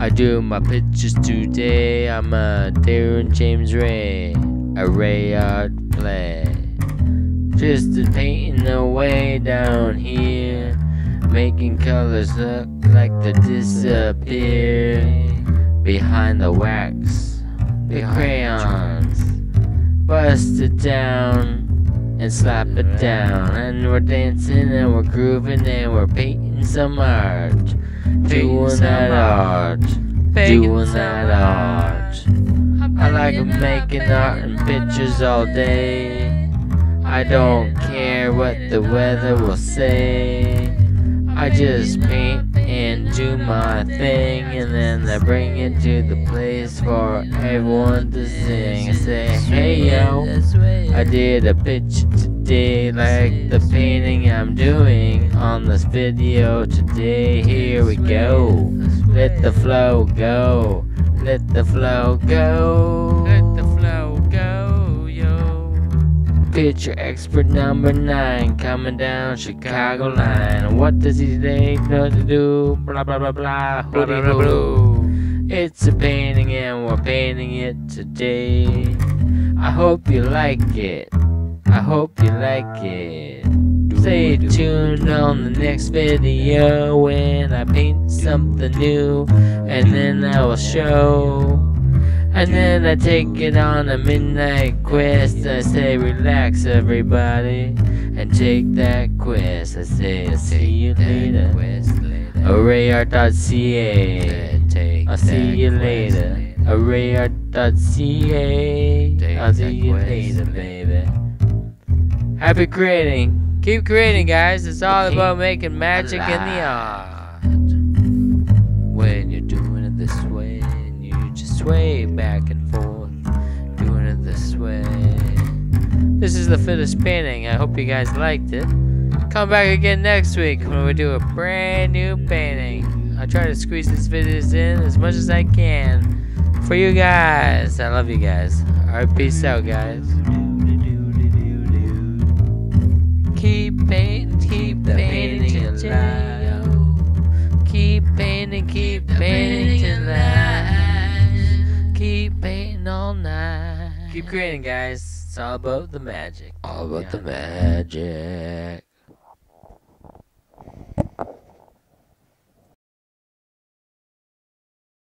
I do my pictures today. I'm a Darren James Ray, a ray art play. Just a painting away down here, making colors look like they disappear behind the wax, the crayons. Bust it down and slap it down, and we're dancing and we're grooving and we're painting some art. Doing that art, doing that art. I like making art and pictures all day. I don't care what the weather will say. I just paint and do my thing, and then I bring it to the place for everyone to sing. I say, hey yo, I did a picture today, like the painting I'm doing on this video today. Here we go. Let the flow go. Let the flow go. Let the flow go, yo. Picture expert number 9 coming down Chicago line. What does he know to do? Blah blah blah blah. Hoodie hoo. It's a painting and we're painting it today. I hope you like it. I hope you like it. Stay tuned on the next video when I paint something new, and then I will show. And then I take it on a midnight quest. I say relax everybody and take that quest. I say I'll see you later. Arrayart.ca. I'll see you later. Arrayart.ca. I'll see you later, baby. Happy creating. Keep creating, guys. It's all about making magic in the art. When you're doing it this way, and you just sway back and forth, doing it this way. This is the fittest painting. I hope you guys liked it. Come back again next week when we do a brand new painting. I try to squeeze these videos in as much as I can for you guys. I love you guys. Alright, peace out, guys. Keep painting till life. Keep painting till life. Keep painting all night. Keep creating, guys. It's all about the magic. All about the magic.